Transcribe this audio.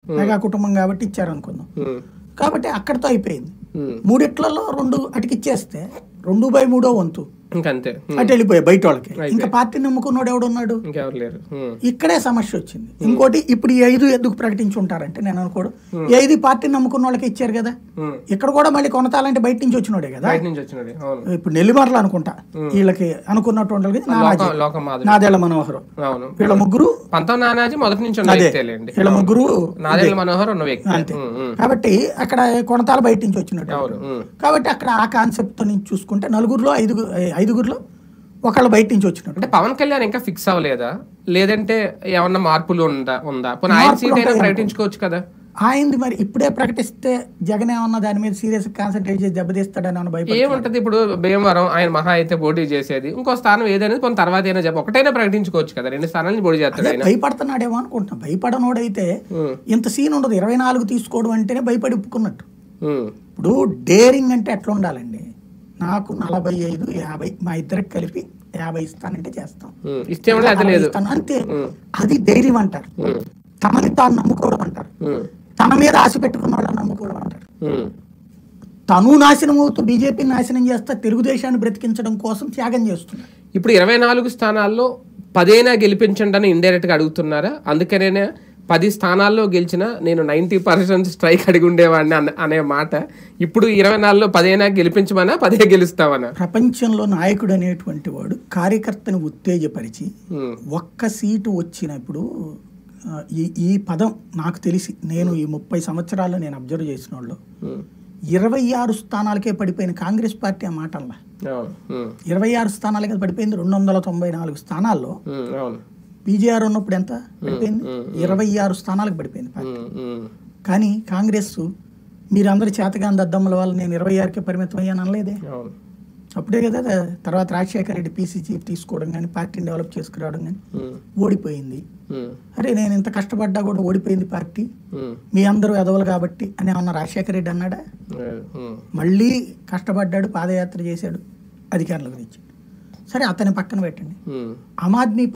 Mega కుటుంబం కాబట్టి ఇచ్చారు అనుకుందాం. కాబట్టి అక్కడితో అయిపోయింది. మూడిట్లలో 2 అటుకిచ్చేస్తే 2/3 వంతు ఇంకంతే అటు వెళ్ళిపోయాయి బయట వాళ్ళకి. ఇంకా పార్టీని నమ్ముకున్నాడు ఎవడున్నాడు? ఇక్కడే సమస్య వచ్చింది. ఇంకోటి, ఇప్పుడు ఈ 5 ఎందుకు ప్రకటించి ఉంటారంటే నేను అనుకోడు, ఈ 5 పార్టీని నమ్ముకున్న వాళ్ళకి ఇచ్చారు కదా. ఇక్కడ కూడా మళ్ళీ కొనతాలంటే బయట నుంచి వచ్చినోడే కదా. ఇప్పుడు నెల్లిమర్లు అనుకుంటా వీళ్ళకి అనుకున్నట్టు ఉండాలి. నాదేళ్ల మనోహరం, వీళ్ళ ముగ్గురు వీళ్ళ ముగ్గురు అంతే. కాబట్టి అక్కడ కొనతాల బయట నుంచి వచ్చినట్టు. కాబట్టి అక్కడ ఆ కాన్సెప్ట్ నుంచి చూసుకుంటే నలుగురులో 5గురిలో ఒకళ్ళు బయట నుంచి వచ్చినట్టు. అంటే పవన్ కళ్యాణ్ ఇంకా ఫిక్స్ అవ్వలేదా, లేదంటే ఏమన్నా మార్పులు ఉందా? ప్రకటించుకోవచ్చు కదా ఆయనది. మరి ఇప్పుడే ప్రకటిస్తే జగన్ ఏమన్నా దాని మీద సీరియస్ కాన్సన్ట్రేట్ చేసి దెబ్బతీస్తాడని భయపడి ఏముంటది. ఇప్పుడు భీమవరం ఆయన మహా అయితే పోటీ చేసేది, ఇంకో స్థానం ఏదైనా కొంత తర్వాత అయినా ఒకటైనా ప్రకటించుకోవచ్చు కదా. 2 స్థానాలను పోటీ చేస్తాడు. భయపడుతున్నాడేమో అనుకుంటున్నా. భయపడనోడైతే ఇంత సీన్ ఉండదు. 24 తీసుకోవడం అంటేనే భయపడి ఒప్పుకున్నట్టు. ఇప్పుడు డేరింగ్ అంటే ఎట్లా ఉండాలండి? నాకు 45, 50 మా ఇద్దరికి కలిపి 50 ఇస్తానంటే చేస్తాం, అంతే. అది ధైర్యం అంటారు. తమని తాను నమ్ముకోవడం అంటారు. తన మీద ఆశ పెట్టుకున్న వాళ్ళని నమ్ముకోవడం అంటారు. తను నాశనం అవుతూ బీజేపీని నాశనం చేస్తా తెలుగుదేశాన్ని బ్రతికించడం కోసం త్యాగం చేస్తున్నారు. ఇప్పుడు 24 స్థానాల్లో 10 గెలిపించండి అని ఇండైరెక్ట్ గా అడుగుతున్నారా? అందుకనే 10 స్థానాల్లో గెలిచిన నేను 90% స్ట్రైక్ అడిగి ఉండేవాడిని అనే మాట ఇప్పుడు 24లో 10 గెలిపించమనా 10 గెలుస్తామనా? ప్రపంచంలో నాయకుడు అనేటువంటి వాడు కార్యకర్తని ఉత్తేజపరిచి ఒక్క సీటు వచ్చినప్పుడు ఈ పదం నాకు తెలిసి నేను ఈ 30 సంవత్సరాల్లో నేను అబ్జర్వ్ చేసిన వాళ్ళు 26 స్థానాలకే పడిపోయిన కాంగ్రెస్ పార్టీ ఆ మాటల్లా 26 స్థానాలకే పడిపోయింది. 294 స్థానాల్లో పీజీఆర్ ఉన్నప్పుడు ఎంత పడిపోయింది? 26 స్థానాలకు పడిపోయింది పార్టీ. కానీ కాంగ్రెస్ మీరందరూ చేతగాని దద్దమ్మల వల్ల నేను 26కే పరిమితం అయ్యాను అనలేదే. అప్పుడే కదా తర్వాత రాజశేఖర రెడ్డి పీసీ చీఫ్ తీసుకోవడం కానీ పార్టీని డెవలప్ చేసుకురావడం కానీ ఓడిపోయింది. అరే నేను ఇంత కష్టపడ్డా కూడా ఓడిపోయింది పార్టీ, మీ అందరూ ఎదవలు కాబట్టి అని ఏమన్నా రాజశేఖర రెడ్డి అన్నాడా? మళ్ళీ కష్టపడ్డాడు, పాదయాత్ర చేశాడు, అధికారుల గురించి. సరే అతని పక్కన పెట్టండి. ఆమ్ ఆద్మీ